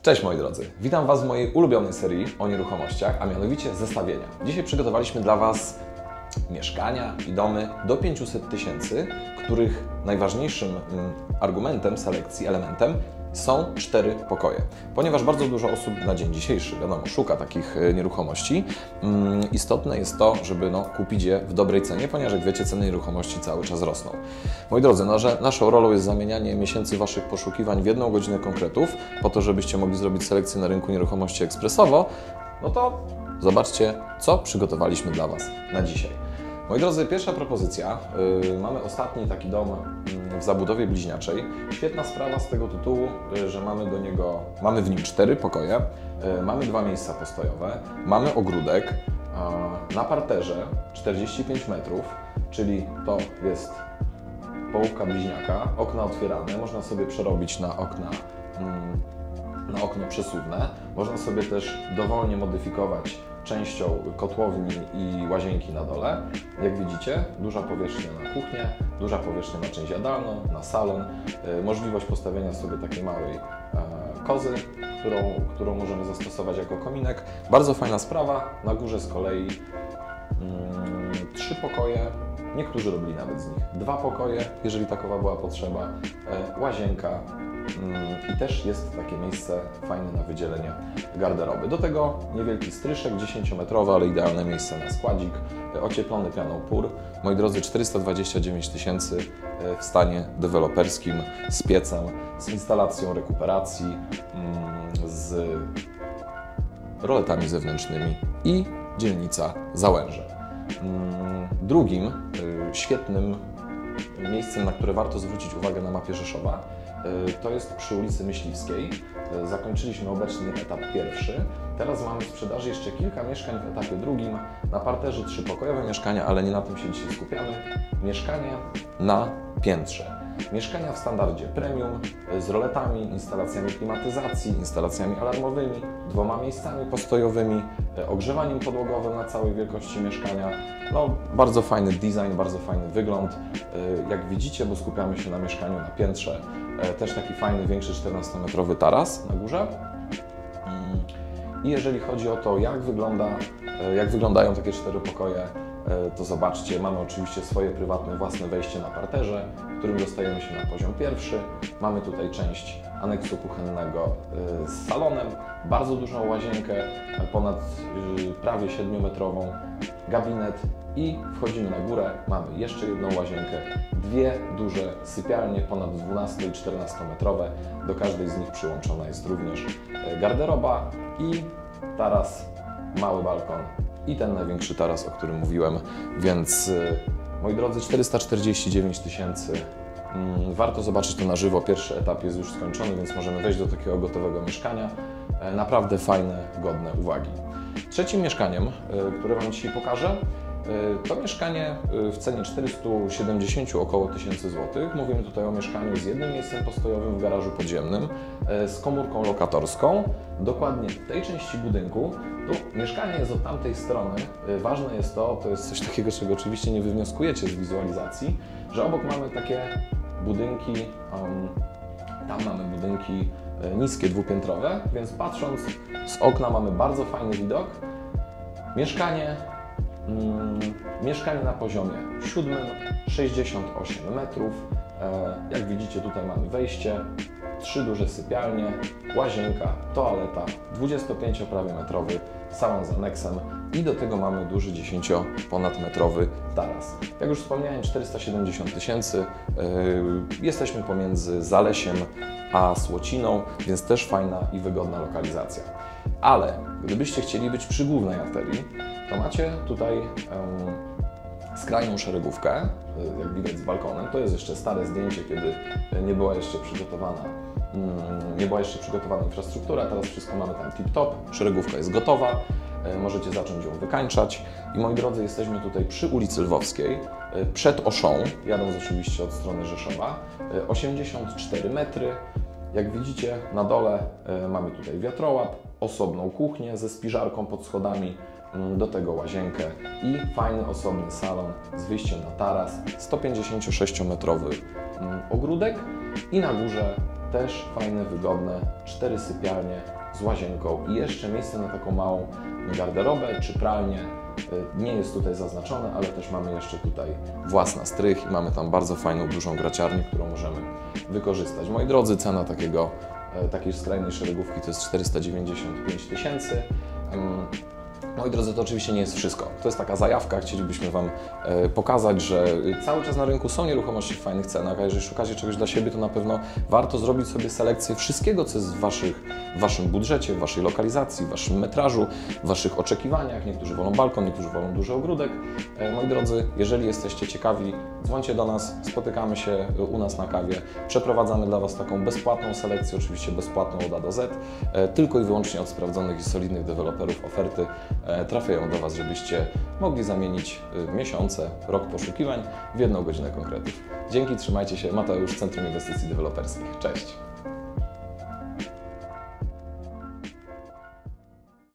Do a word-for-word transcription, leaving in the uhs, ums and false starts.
Cześć moi drodzy, witam Was w mojej ulubionej serii o nieruchomościach, a mianowicie zestawienia. Dzisiaj przygotowaliśmy dla Was mieszkania i domy do pięciuset tysięcy, których najważniejszym argumentem selekcji, elementem są cztery pokoje. Ponieważ bardzo dużo osób na dzień dzisiejszy, wiadomo, szuka takich nieruchomości, mm, istotne jest to, żeby no, kupić je w dobrej cenie, ponieważ jak wiecie, ceny nieruchomości cały czas rosną. Moi drodzy, no, że naszą rolą jest zamienianie miesięcy Waszych poszukiwań w jedną godzinę konkretów, po to, żebyście mogli zrobić selekcję na rynku nieruchomości ekspresowo, no to zobaczcie, co przygotowaliśmy dla Was na dzisiaj. Moi drodzy, pierwsza propozycja. Yy, mamy ostatni taki dom yy, w zabudowie bliźniaczej. Świetna sprawa z tego tytułu, yy, że mamy do niego, mamy w nim cztery pokoje, yy, mamy dwa miejsca postojowe, mamy ogródek, yy, na parterze czterdzieści pięć metrów, czyli to jest połówka bliźniaka, okna otwierane, można sobie przerobić na okna yy, na okno przesuwne. Można sobie też dowolnie modyfikować częścią kotłowni i łazienki na dole. Jak widzicie, duża powierzchnia na kuchnię, duża powierzchnia na część jadalną, na salon, yy, możliwość postawienia sobie takiej małej yy, kozy, którą, którą możemy zastosować jako kominek. Bardzo fajna sprawa. Na górze z kolei yy, trzy pokoje, niektórzy robili nawet z nich dwa pokoje, jeżeli takowa była potrzeba, yy, łazienka, i też jest takie miejsce fajne na wydzielenie garderoby. Do tego niewielki stryszek, dziesięciometrowy, ale idealne miejsce na składzik, ocieplony pianą PUR. Moi drodzy, czterysta dwadzieścia dziewięć tysięcy w stanie deweloperskim, z piecem, z instalacją rekuperacji, z roletami zewnętrznymi i dzielnica Załęże. Drugim świetnym miejscem, na które warto zwrócić uwagę na mapie Rzeszowa, to jest przy ulicy Myśliwskiej. Zakończyliśmy obecnie etap pierwszy. Teraz mamy w sprzedaży jeszcze kilka mieszkań w etapie drugim. Na parterze trzypokojowe mieszkania, ale nie na tym się dzisiaj skupiamy. Mieszkanie na piętrze. Mieszkania w standardzie premium, z roletami, instalacjami klimatyzacji, instalacjami alarmowymi, dwoma miejscami postojowymi, ogrzewaniem podłogowym na całej wielkości mieszkania. No, bardzo fajny design, bardzo fajny wygląd. Jak widzicie, bo skupiamy się na mieszkaniu na piętrze, też taki fajny, większy czternastometrowy taras na górze. I jeżeli chodzi o to, jak wygląda, jak wyglądają takie cztery pokoje, to zobaczcie, mamy oczywiście swoje prywatne, własne wejście na parterze, w którym dostajemy się na poziom pierwszy. Mamy tutaj część aneksu kuchennego z salonem, bardzo dużą łazienkę, ponad prawie siedmiometrową, gabinet i wchodzimy na górę, mamy jeszcze jedną łazienkę, dwie duże sypialnie, ponad dwunasto i czternastometrowe. Do każdej z nich przyłączona jest również garderoba i taras, mały balkon i ten największy taras, o którym mówiłem, więc moi drodzy, czterysta czterdzieści dziewięć tysięcy. Warto zobaczyć to na żywo. Pierwszy etap jest już skończony, więc możemy wejść do takiego gotowego mieszkania. Naprawdę fajne, godne uwagi. Trzecim mieszkaniem, które Wam dzisiaj pokażę, to mieszkanie w cenie czterysta siedemdziesiąt około tysięcy złotych. Mówimy tutaj o mieszkaniu z jednym miejscem postojowym w garażu podziemnym, z komórką lokatorską. Dokładnie w tej części budynku. Tu mieszkanie jest od tamtej strony. Ważne jest to, to jest coś takiego, czego oczywiście nie wywnioskujecie z wizualizacji, że obok mamy takie budynki, um, tam mamy budynki niskie, dwupiętrowe, więc patrząc z okna mamy bardzo fajny widok. Mieszkanie Mm, mieszkanie na poziomie siódmym, sześćdziesiąt osiem metrów. E, jak widzicie, tutaj mamy wejście, trzy duże sypialnie, łazienka, toaleta, dwudziestopięcio prawie metrowy salon z aneksem i do tego mamy duży dziesięcioponadmetrowy taras. Jak już wspomniałem, czterysta siedemdziesiąt tysięcy. E, jesteśmy pomiędzy Zalesiem a Słociną, więc też fajna i wygodna lokalizacja. Ale gdybyście chcieli być przy głównej arterii, to macie tutaj um, skrajną szeregówkę, jak widać z balkonem. To jest jeszcze stare zdjęcie, kiedy nie była jeszcze przygotowana, um, nie była jeszcze przygotowana infrastruktura. Teraz wszystko mamy tam tip-top, szeregówka jest gotowa, e, możecie zacząć ją wykańczać. I moi drodzy, jesteśmy tutaj przy ulicy Lwowskiej, e, przed Oszą, jadąc oczywiście od strony Rzeszowa, e, osiemdziesiąt cztery metry. Jak widzicie, na dole e, mamy tutaj wiatrołap, osobną kuchnię ze spiżarką pod schodami, do tego łazienkę i fajny, osobny salon z wyjściem na taras, sto pięćdziesięciosześciometrowy ogródek i na górze też fajne, wygodne, cztery sypialnie z łazienką i jeszcze miejsce na taką małą garderobę czy pralnię. Nie jest tutaj zaznaczone, ale też mamy jeszcze tutaj własny strych i mamy tam bardzo fajną, dużą graciarnię, którą możemy wykorzystać. Moi drodzy, cena takiego, takiej skrajnej szeregówki to jest czterysta dziewięćdziesiąt pięć tysięcy. Moi drodzy, to oczywiście nie jest wszystko. To jest taka zajawka, chcielibyśmy Wam e, pokazać, że cały czas na rynku są nieruchomości w fajnych cenach, a jeżeli szukacie czegoś dla siebie, to na pewno warto zrobić sobie selekcję wszystkiego, co jest w, waszych, w Waszym budżecie, w Waszej lokalizacji, w Waszym metrażu, w Waszych oczekiwaniach. Niektórzy wolą balkon, niektórzy wolą duży ogródek. E, moi drodzy, jeżeli jesteście ciekawi, dzwońcie do nas, spotykamy się u nas na kawie, przeprowadzamy dla Was taką bezpłatną selekcję, oczywiście bezpłatną od A do Z, e, tylko i wyłącznie od sprawdzonych i solidnych deweloperów oferty trafiają do Was, żebyście mogli zamienić miesiące, rok poszukiwań w jedną godzinę konkretów. Dzięki, trzymajcie się. Mateusz, Centrum Inwestycji Deweloperskich. Cześć!